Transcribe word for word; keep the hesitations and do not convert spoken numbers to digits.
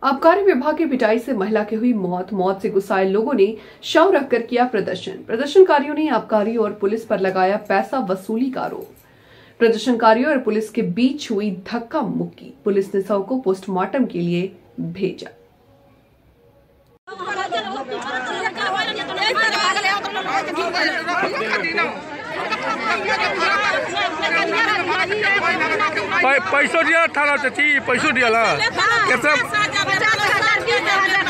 आबकारी विभाग की पिटाई से महिला की हुई मौत मौत से गुस्साए लोगों ने शव रखकर किया प्रदर्शन। प्रदर्शनकारियों ने आबकारी और पुलिस पर लगाया पैसा वसूली का आरोप। प्रदर्शनकारियों और पुलिस के बीच हुई धक्का मुक्की। पुलिस ने शव को पोस्टमार्टम के लिए भेजा। पैसों दिया थाना चाची पैसों दिया ला कितना